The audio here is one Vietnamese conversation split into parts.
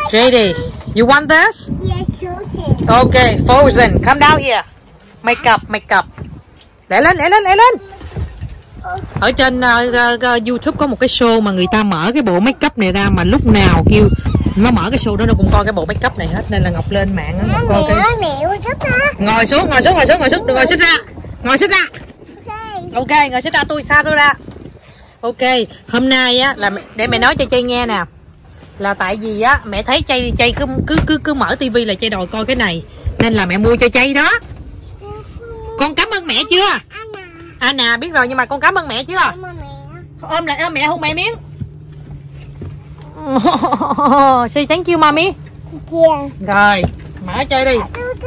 JD, you want this? Yes, Frozen. Okay, Frozen, come down here. Makeup. Để lên. Ở trên YouTube có một cái show mà người ta mở cái bộ make up này ra, mà lúc nào kêu nó mở cái show đó nó cũng coi cái bộ make up này hết, nên là Ngọc lên mạng nó coi cái. Ngồi xuống, ngồi xích ra. Ok, ngồi xích ra, tôi xa tôi ra. Ok, hôm nay á là để mẹ nói cho Chay nghe nè. Là tại vì á mẹ thấy Chay cứ mở tivi là Chay đòi coi cái này, nên là mẹ mua cho Chay đó. Con cảm ơn mẹ chưa? Anna biết rồi, nhưng mà con cảm ơn mẹ chưa? Ôm lại, ôm mẹ hôn mẹ miếng. Say thank you mommy. Rồi, mở chơi đi.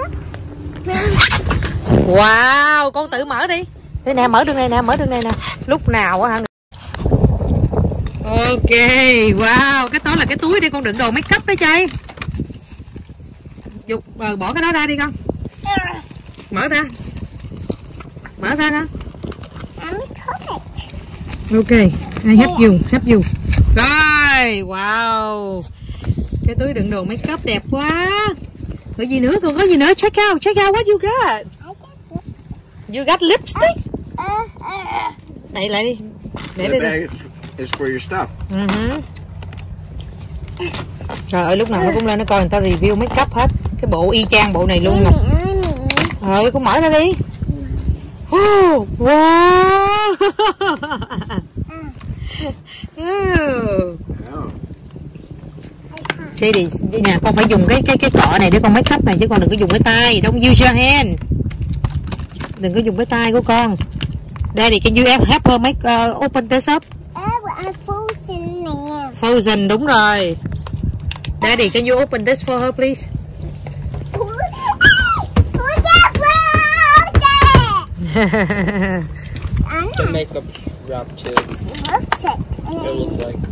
Wow, con tự mở đi. Đây nè, mở đường này nè. Lúc nào á hả? Ok, wow, cái đó là cái túi để con đựng đồ make up đấy Chay. Dục bỏ cái đó ra đi con. Mở ra đó. Ok, I help you. Rồi, wow. Cái túi đựng đồ make up đẹp quá. Có gì nữa? Check out what you got. You got lipstick. Này lại đi. Để đây. It's for your stuff. Trời ơi, lúc nào nó cũng lên nó coi người ta review make up hết. Cái bộ y chang bộ này luôn nè. Rồi, con mở ra đi. Oh, wow. Chị đi nè, con phải dùng cái cọ này để con make up này, chứ con đừng có dùng cái tay. Don't use your hand. Đừng có dùng cái tay của con. Daddy, can you help her make open this up? Frozen này nha. Frozen, đúng rồi. Daddy, can you open this for her please? The makeup wrap too. It looks like.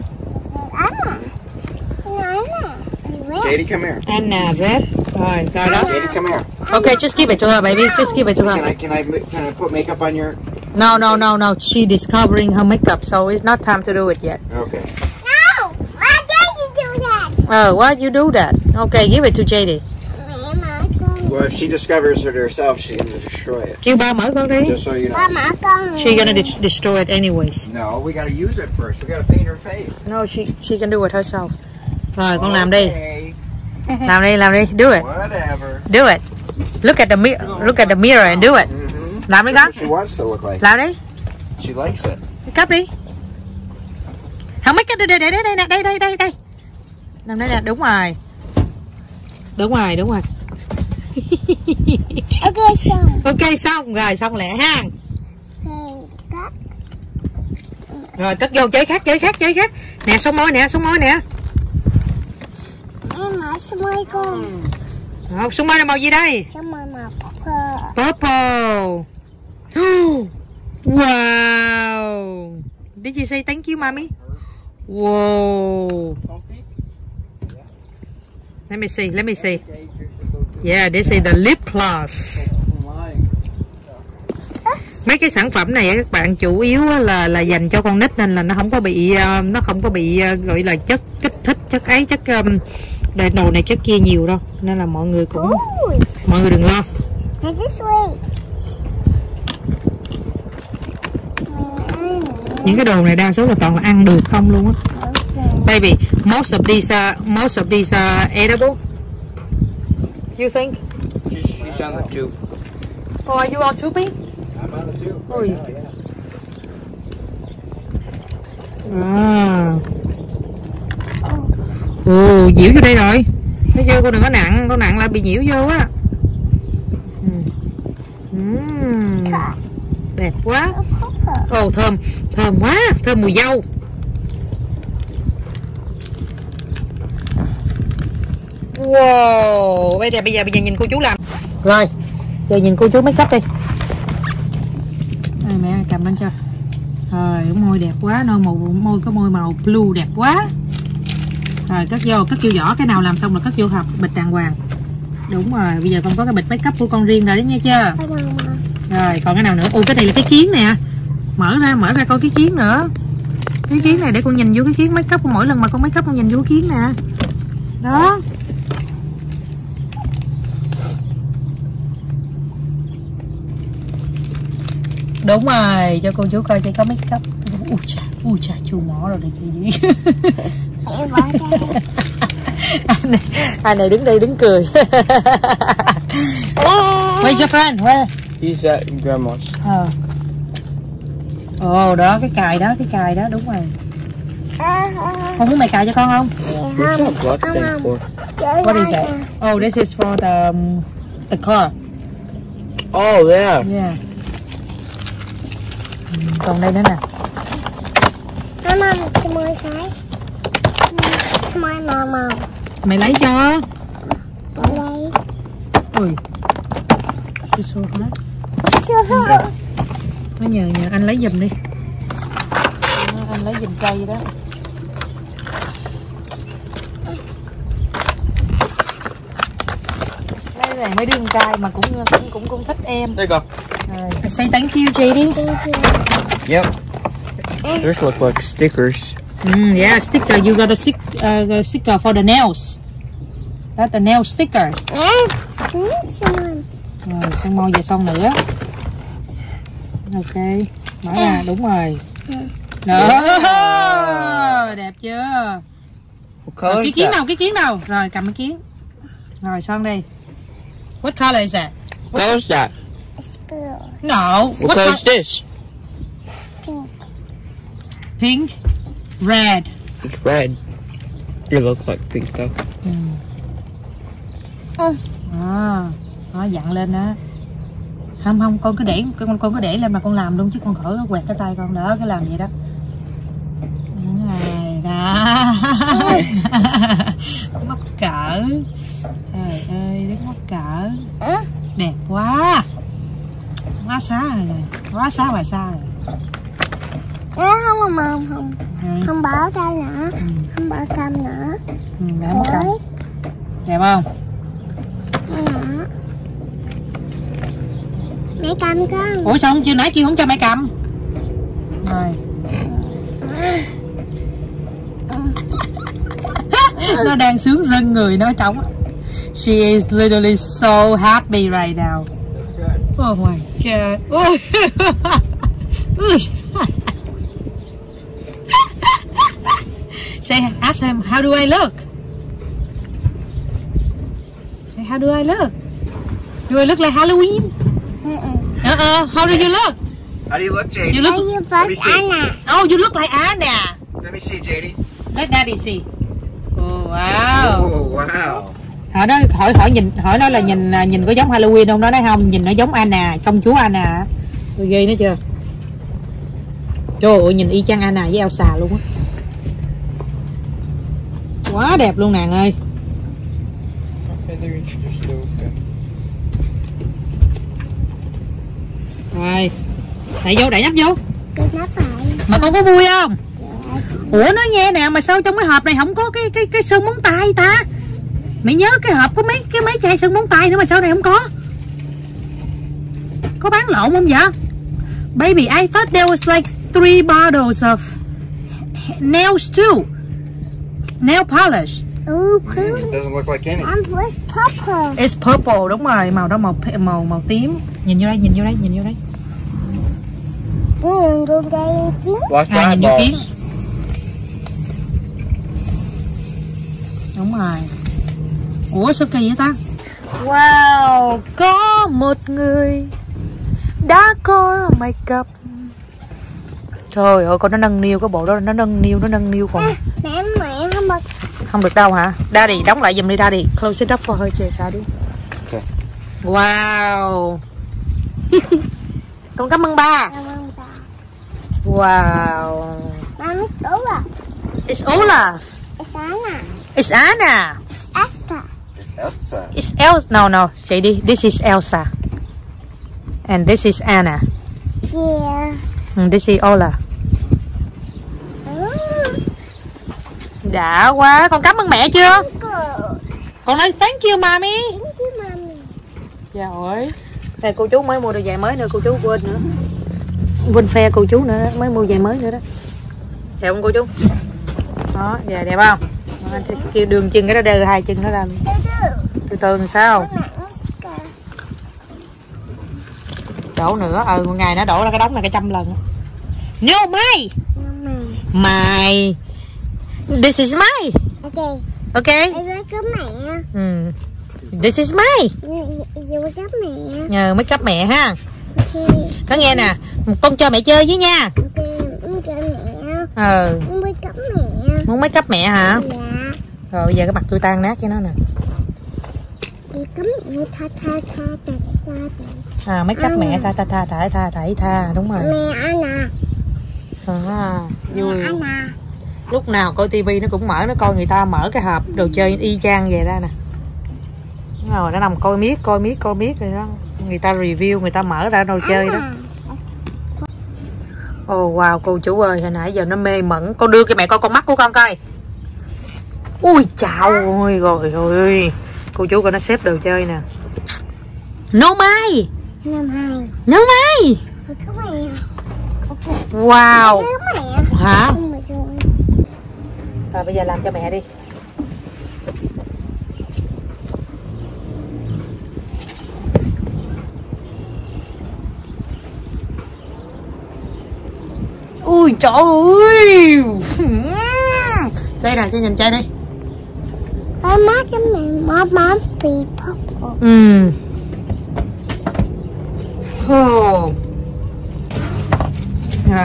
JD, come here. Anna red. Rồi đó. JD, come here. Okay, just give it to her, baby. Just give it to her. Can I put makeup on your? No. She discovering her makeup, so it's not time to do it yet. Okay. No, why did you do that? Why you do that? Okay, give it to JD. Well, if she discovers it herself, she's gonna destroy it. Kêu ba mở con đi. Just so you know. She's gonna destroy it anyways. No, we gotta use it first. We gotta paint her face. No, she can do it herself. Rồi con làm đi. Làm đi. Do it. Whatever. Do it. Look at the mirror and do it. Làm đi con. She wants to look like. Làm đi. She likes it. Cắp đi. Không mấy cái đây. Làm đây nè, đúng rồi. Ok xong rồi ha. Rồi cất vô chơi khác. Nè sống môi nè. Em mở số môi con. Sống môi là màu gì đây? Số môi màu Purple. Wow. Did you say thank you mommy? Whoa. Let me see. Yeah, this is the lip gloss. Mấy cái sản phẩm này các bạn chủ yếu là dành cho con nít, nên là nó không có bị gọi là chất kích thích, chất ấy, chất đầy nồi này chất kia nhiều đâu, nên là mọi người đừng lo. Những cái đồ này đa số là toàn là ăn được không luôn á. Baby, most of these are edible. You think? She's on the tube. Oh, are you on tubing? I'm on the tube. Ôi. Nhiễu vô đây rồi. Thấy chưa, cô đừng có nặng, con nặng là bị nhiễu vô á. Đẹp quá. Thơm quá, thơm mùi dâu. Wow, bây giờ nhìn cô chú làm. Rồi, giờ nhìn cô chú make up đi. Đây, mẹ cầm lên cho. Rồi, môi đẹp quá, có môi màu blue đẹp quá. Rồi cất vô vỏ, cái nào làm xong là cất vô hộp bịch đàng hoàng. Đúng rồi, bây giờ con có cái bịch make up của con riêng rồi đấy nha chưa? Rồi, còn cái nào nữa? Ôi, cái này là cái kiến nè. Mở ra coi cái kiến nữa. Cái kiến này để con nhìn vô cái kiến make up, mỗi lần mà con make up con nhìn vô cái kiến nè. Đó. Đúng rồi, cho cô chú coi cho có make up. Ui chà, chu mỏ rồi này gì. Anh này đứng đây đứng cười. Where's your friend? Where? He's at grandma's. Ồ, đó cái cài đó, đúng rồi. Con muốn mày cài cho con không? What's that blood thing for? What is that? Oh, this is for the car. Oh, yeah. Yeah. Còn đây nữa nè. Mama, it's my side. It's my mama. Mày lấy cho. Đây. Ui. Cái xô hết. Sure. Nó nhờ anh lấy giùm đi. Anh lấy giùm cây đó. Đây này mấy đứa con trai mà cũng thích em. There you go. Say thank you, JD. Yep. Those look like stickers. Yeah, sticker. You got a sticker for the nails. That's the nail sticker. Rồi, con mau về son nữa. Ok, mở ra, đúng rồi. Đó, đẹp chưa? Rồi, cái kiến đâu? Rồi, cầm cái kiến. Rồi, son đi. What color is that? What color is that? It's blue. No. What color is this? Pink. Pink. Red. It's red. It looks like pink though. Nó dặn lên đó. Không, con cứ để lên mà con làm luôn chứ con khỏi quẹt cái tay con đỡ cái làm vậy đó. Này đó. Mắc cỡ. Trời ơi, đứng mắc cỡ. Đẹp quá. Quá xá rồi. Quá xá bà xa rồi. Không mà không. Không bỏ tay nữa. Không bỏ cam nữa. Để mất cầm. Đẹp không? Mẹ cầm con. Ủa sao chưa nãy kêu không cho mẹ cầm? Rồi. Nó đang sướng rân người nó trống. She is literally so happy right now. Oh my god. Say, ask him, how do I look? Say, how do I look? Do I look like Halloween? How do you look? How do you look, JD? You look. Let me see. Anna. Oh, you look like Anna. Let me see, JD. Let Daddy see. Oh wow. Oh, wow. Hỏi nó là nhìn có giống Halloween không? Nó nói không, nhìn nó giống Anna, công chúa Anna. Rồi ghê nữa chưa? Trời ơi, nhìn y chang Anna với Elsa luôn á. Quá đẹp luôn nàng ơi. Rồi, đẩy nhấp vô. Mà con có vui không? Ủa nói nghe nè, mà sao trong cái hộp này không có cái sơn móng tay ta? Mày nhớ cái hộp có mấy chai sơn móng tay nữa mà sao này không có? Có bán lộn không vậy? Baby, I thought there was like 3 bottles of nails too. Nail polish. It doesn't look like any. I'm with purple. It's purple, đúng rồi, màu đó màu tím. Nhìn vô đây. Watch Nhìn vô kiến. eyeballs. Đúng rồi. Ủa sao kỳ vậy ta? Wow, có một người đã có make up. Trời ơi, con nó nâng niu, cái bộ đó nó nâng niu còn. Mẹ Không được đâu hả? Daddy, đóng lại giùm đi Daddy. Close it up for her, Daddy. Okay. Wow. Con cảm ơn ba. Wow. Mom, it's Olaf. It's Olaf. It's Anna. It's Anna. Elsa. It's Elsa. It's Elsa. No, JD. This is Elsa. And this is Anna. Yeah. And this is Olaf. Đã quá. Con cảm ơn mẹ chưa? Con nói thank you mommy. Thank you, mommy. Trời. Đây cô chú mới mua đôi giày mới nữa, cô chú quên nữa. Quên phe cô chú nữa, mới mua giày mới nữa đó. Đẹp không cô chú? Đó, giày đẹp không? Kêu đường chân cái đó đưa hai chân nó ra. Từ từ làm sao? Đổ nữa, một ngày nó đổ ra cái đống này cả 100 lần. No, Mai. Mai. This is mine. Okay. This is mine. Nhờ make up mẹ ha. Có nghe nè, con cho mẹ chơi với nha. Muốn make up mẹ hả? Dạ. Rồi bây giờ cái mặt tôi tan nát cho nó nè. Make up mẹ tha đúng rồi. Vui. Lúc nào coi tivi nó cũng mở, nó coi người ta mở cái hộp đồ chơi y chang về ra nè. Rồi nó nằm coi miết rồi đó. Người ta review, người ta mở ra đồ chơi đó. Wow, cô chú ơi, hồi nãy giờ nó mê mẩn. Con đưa cho mẹ coi con mắt của con coi. Ui chào ơi, rồi ơi. Cô chú coi nó xếp đồ chơi nè. No Mai. Wow. Hả? Rồi bây giờ làm cho mẹ đi. Ui trời ơi. Đây nè, cho nhìn chơi đi. Má cho mẹ bị pop. Rồi.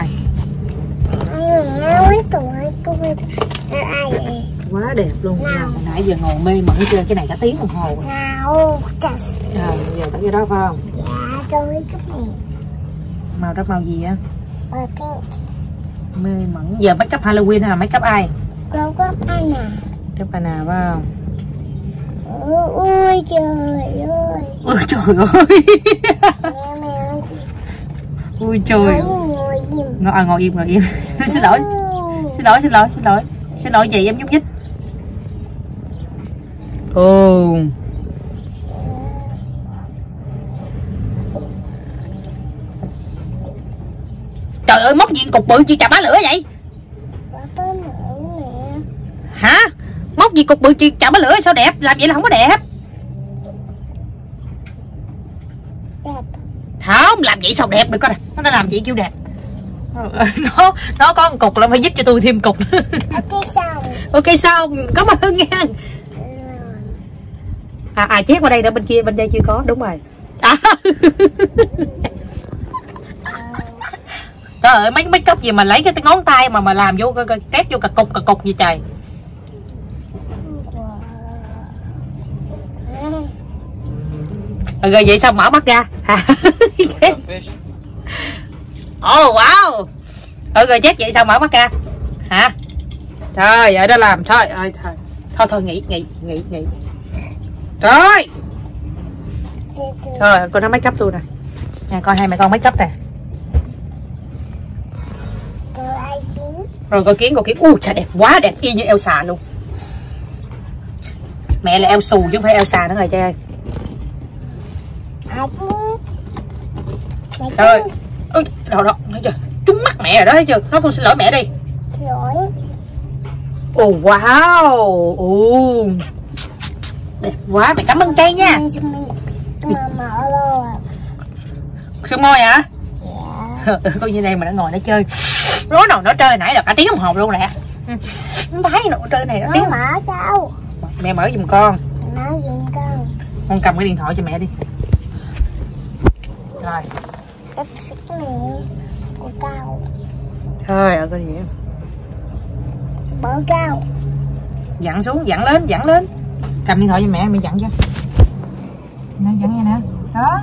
Mấy tuổi ai vậy? Quá đẹp luôn nha. Nãy giờ ngồi mê mẩn chơi cái này cả tiếng đồng hồ. Nào, rồi bây giờ tới cái đó phải không? Dạ, tôi cái này. Màu đó màu gì á? Mê mẩn. Giờ make up Halloween hay là make up ai? Con có Anna. Make up Anna phải không? Ôi trời ơi. Ôi trời ơi. Ui trời. Ngồi im. Xin lỗi chị, em nhúc nhích. Trời ơi, móc gì cục bự chị chà bá lửa vậy? Hả? Móc gì cục bự chị chà bá lửa sao đẹp? Làm vậy là không có đẹp. Không, làm vậy sao đẹp được con nè. Nó làm vậy kêu đẹp. Nó có một cục là phải giúp cho tôi thêm cục. Ok xong. Cảm ơn nha. Chét qua đây nữa, bên đây chưa có, đúng rồi. Trời ơi, mấy make up gì mà lấy cái ngón tay mà làm vô tét vô cả cục gì trời. Rồi vậy sao mở mắt ra? Wow. Rồi chết vậy sao mở mắt ra? Hả? Trời ơi, đó làm thôi. Thôi nghỉ. Trời. Thôi, con nó make up tôi nè. Nè, coi hai mẹ con make up nè. Rồi coi kiến. Trời đẹp quá, đẹp y như Elsa luôn. Mẹ là Elsa chứ không phải Elsa nữa rồi cha ơi. Trời ơi, đó, thấy chưa? Trúng mắt mẹ rồi đó, thấy chưa? Nói con xin lỗi mẹ đi. Xin lỗi. Wow. Đẹp quá, mẹ cảm ơn cây nha. Sương môi hả? Dạ. Coi như đây mà nó ngồi nó chơi. Nó chơi nãy là cả tiếng đồng hồ luôn nè. Nó thấy nó chơi này nó tiếng. Mở sao? Mẹ mở giùm con. Mở giùm con. Con cầm cái điện thoại cho mẹ đi. Rồi. Cái sức này của cao. Thôi ở cái gì đó. Bở cao. Dặn xuống, dặn lên. Cầm điện thoại cho mẹ dặn cho. Nè, dặn vậy nè. Đó.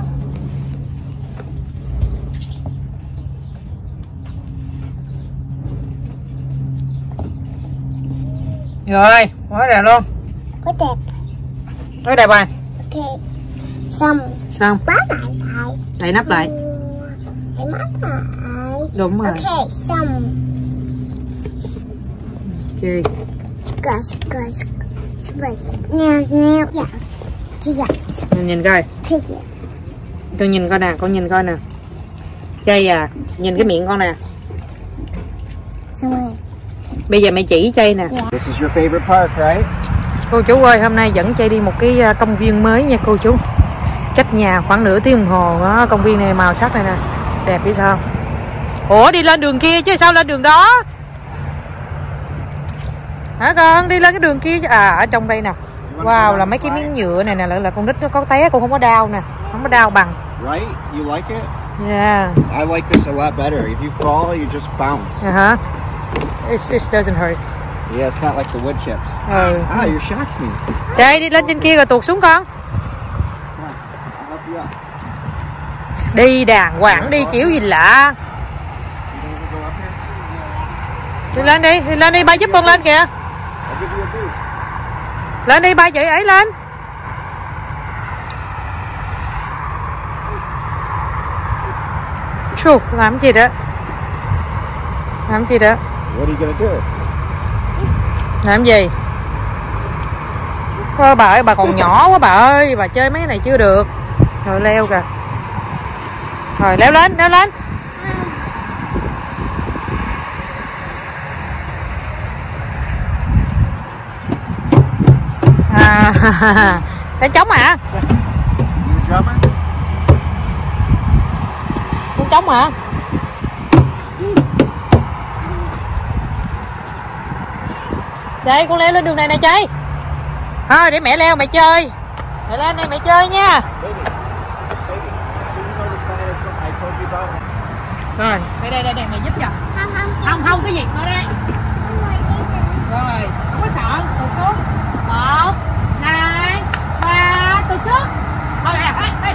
Rồi, quá rồi luôn. Quá đẹp. Rất đẹp rồi. Ok. Xong. Bác lại. Đậy nắp lại. Đậy nắp lại. Đúng rồi. Ok, xong. Ok. Nhìn coi. Con nhìn coi nè. Chơi à, nhìn cái miệng con nè. Xong rồi. Bây giờ mẹ chỉ Chay nè. This is your favorite park, right? Cô chú ơi, hôm nay dẫn Chay đi một cái công viên mới nha cô chú. Cách nhà khoảng nửa tiếng đồng hồ đó. Công viên này màu sắc này nè, đẹp biết sao. Ủa đi lên đường kia chứ sao lên đường đó hả con? Đi lên cái đường kia chứ. À ở trong đây nè. Wow, là mấy cái miếng nhựa này nè, là con nít nó có té con không có đau nè, không có đau bằng. Right? You like it? Yeah. I like this a lot better. If you fall, you just bounce. It doesn't hurt. Yeah, it's not like the wood chips. Ah, you shocked me. Đây đi lên trên kia rồi tuột xuống con. Come on, I'll help you up. Đi đàng hoàng đi kiểu gì lạ. Đi lên đi ba giúp con lên kìa. I'll give you a boost. Lên đi ba chị ấy lên. Chù, làm gì đó? Làm gì đó? What are you gonna do? Làm gì? Ôi, bà ơi, bà còn nhỏ quá bà ơi, bà chơi mấy cái này chưa được. Rồi leo kìa. Rồi leo lên, leo lên. Đánh trống hả? You a drummer? Đánh trống hả? Chay, con leo lên đường này nè Chay. Thôi để mẹ leo mẹ chơi. Mẹ lên đây mẹ chơi nha. Baby. So you know the slide I told you about? Rồi, đây mẹ giúp cho. Không cái gì nữa đây. Rồi, không có sợ, tụt xuống. 1, 2, 3, tụt xuống. Thôi nè, hey.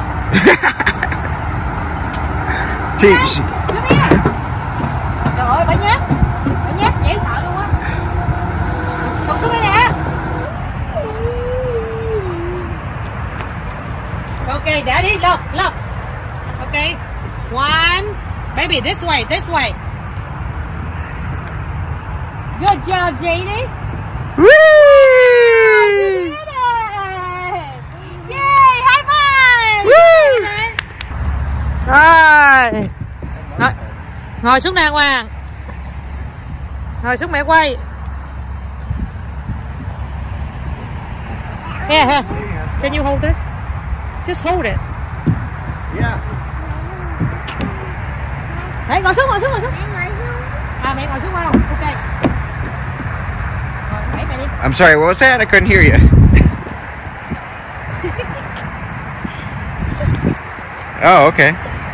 Chị. Trời ơi, bà nhát dễ sợ luôn á. Tụt xuống đây nè. Okay, Daddy, look. Okay, 1, baby, this way. Good job, JD. Woo! Yay! High five! Woo! Rồi. Ngồi xuống đàng hoàng. Ngồi xuống mẹ quay. Here. Can you hold this? Just hold it. Yeah. Đấy, ngồi xuống. À, mẹ ngồi xuống không? Ok. Rồi, đẩy mẹ đi. I'm sorry, what was that? I couldn't hear you. Oh, okay.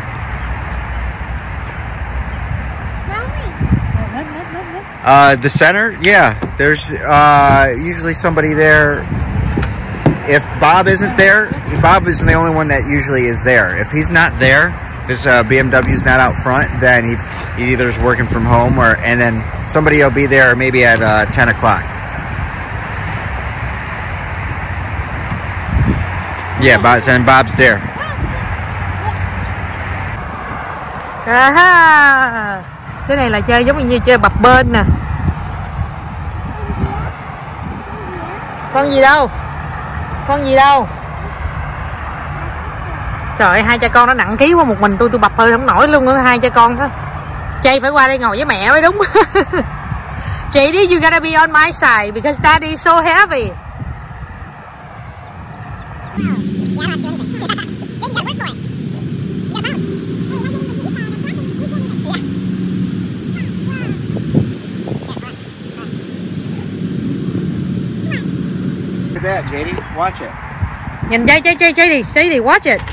The center? Yeah. There's usually somebody there. If Bob isn't there, Bob is the only one that usually is there. If he's not there, if his BMW's not out front, then he either is working from home and then somebody will be there maybe at 10 o'clock. Yeah, Bob's there. Cái này là chơi giống như chơi bập bênh nè. Con gì đâu? Trời ơi, hai cha con nó nặng ký quá, một mình tôi bập hơi không nổi luôn nữa, hai cha con đó. Chay phải qua đây ngồi với mẹ mới đúng. JD, you gotta be on my side because Daddy is so heavy. Look at that, JD. Watch it. Nhìn JD, watch it.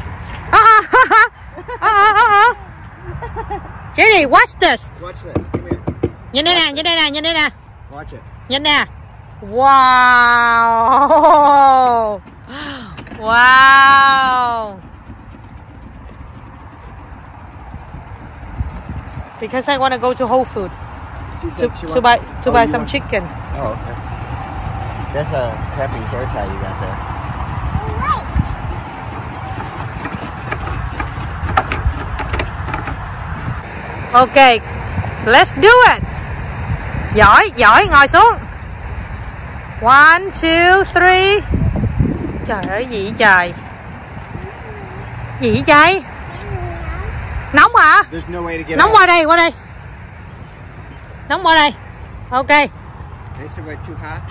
JD, watch this. Watch this. Come here. Nhìn đây nè. Watch it. Nhìn nè. Wow. Because I want to go to Whole Foods to buy some chicken. Oh, okay. That's a crappy hair tie you got there. Okay, let's do it. Giỏi, ngồi xuống. 1, 2, 3. Trời ơi, gì vậy trời? Nóng hả? Nóng qua đây. Nóng qua đây. Ok. They said we're too hot.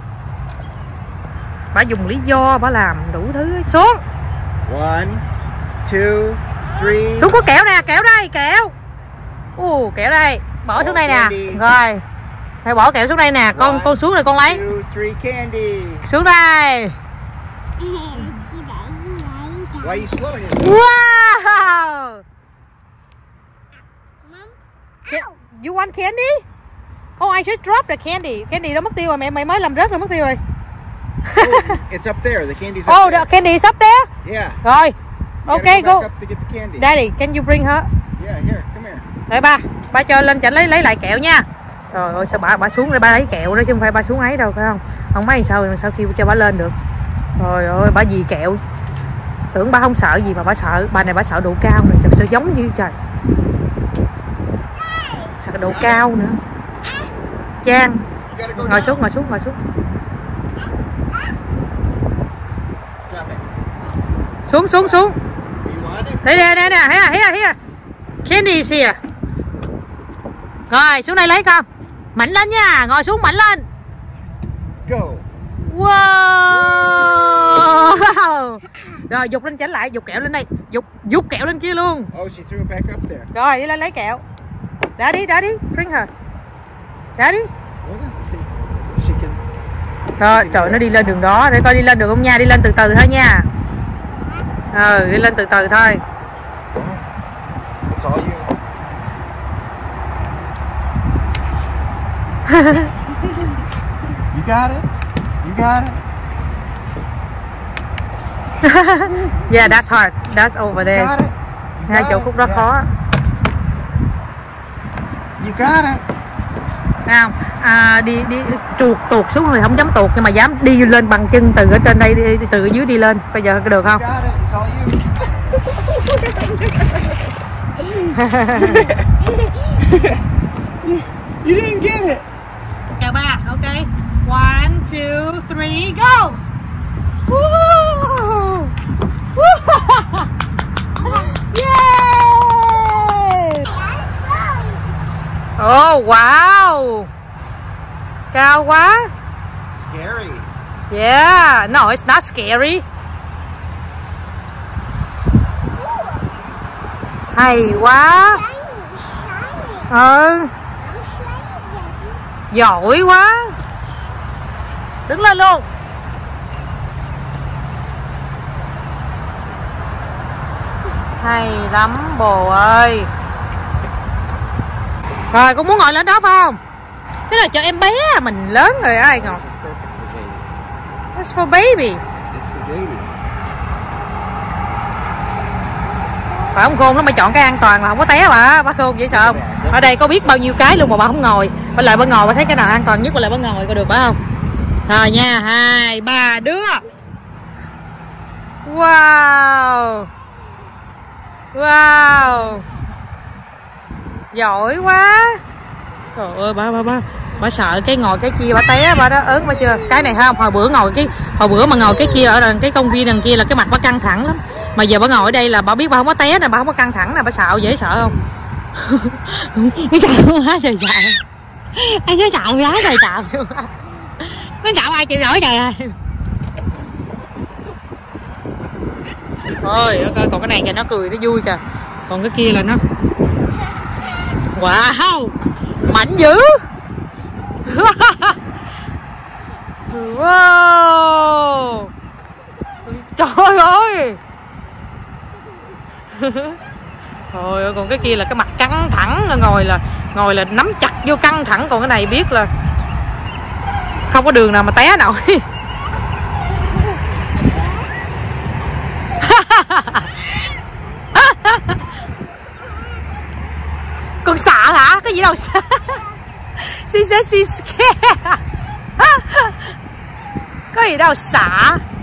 Bà dùng lý do bà làm đủ thứ. Xuống. 1, 2, 3. Xuống có kẹo nè, kẹo đây, kẹo. Kẹo đây, bỏ xuống đây nè. Rồi. Phải bỏ kẹo xuống đây nè, con xuống rồi con lấy. 2, 3 candy. Xuống đây. Why are you slowing it? Wow. You want candy? Oh, I should drop the candy. Candy đó mất tiêu rồi, mày mới làm rớt rồi, mất tiêu rồi. It's up there. The candy's up Oh, there. the candy is up there? Yeah. Rồi. Okay, go. Back up to get the candy. Daddy, can you bring her? Yeah, here, come here. Rồi ba cho lên chảnh lấy lại kẹo nha. Trời ơi, sao bà xuống để ba lấy kẹo đó chứ không phải ba xuống ấy đâu, phải không? Không mấy sao kêu cho bà lên được. Trời ơi, bà vì kẹo. Tưởng bà không sợ gì mà bà sợ. Bà này bà sợ độ cao này, trời, sao giống như trời. Sợ độ cao nữa. Trang, ngồi xuống. Xuống. Đây nè, here. Candy is here. Rồi, xuống đây lấy con. Mạnh lên nha, ngồi xuống mạnh lên. Go. Wow. Rồi, dục lên chảnh lại, dục kẹo lên đây. Dục kẹo lên kia luôn. Oh, she threw it back up there. Rồi, đi lên lấy kẹo. Daddy, bring her. Daddy. Hold on, see. She can. Rồi, trời, nó đi lên đường đó. Để coi đi lên được không nha, đi lên từ từ thôi nha. Đi lên từ từ thôi. It's all you. You got it. Yeah, that's hard. That's over there. Got it. Hai chỗ khúc đó khó. You got it. Nào, đi tuột xuống rồi không dám tuột nhưng mà dám đi lên bằng chân từ ở trên đây đi, từ ở dưới đi lên. Bây giờ được không? You got it. It's all you. You didn't get it. Chào ba, ok. 1, 2, 3, go. Woo! Yeah! Oh wow! Cao quá. Scary. Yeah, no, it's not scary. Hay quá. Giỏi quá. Đứng lên luôn. Hay lắm bồ ơi. Rồi, con muốn ngồi lên đó phải không? Cái này cho em bé, mình lớn rồi ai ngồi. It's for baby. Phải không Khôn, nó mới chọn cái an toàn là không có té bà Khôn, dễ sợ không? Ở đây có biết bao nhiêu cái luôn mà bà không ngồi. Bà lại bà ngồi bà thấy cái nào an toàn nhất bà lại bà ngồi coi được phải không? Rồi nha, 2, 3 đứa. Wow. Giỏi quá. Trời ơi bà sợ cái ngồi cái kia bà té bà đó ớn bà chưa? Cái này không, hồi bữa mà ngồi cái kia ở cái công viên đằng kia là cái mặt bà căng thẳng lắm. Mà giờ bà ngồi ở đây là bà biết bà không có té nè, bà không có căng thẳng nè, bà sợ dễ sợ không? Nó chạy quá trời sợ. Anh nó chạy quá trời sợ. Nó chạy ai chịu nổi trời ơi. Thôi còn cái này kìa nó cười nó vui kìa. Còn cái kia là nó wow, mạnh dữ. Wow. Trời ơi. Trời ơi, còn cái kia là cái mặt căng thẳng, ngồi là nắm chặt vô căng thẳng, còn cái này biết là không có đường nào mà té nổi. Con sợ hả? Cái gì đâu sợ. She said she's scared. Có gì đâu sợ.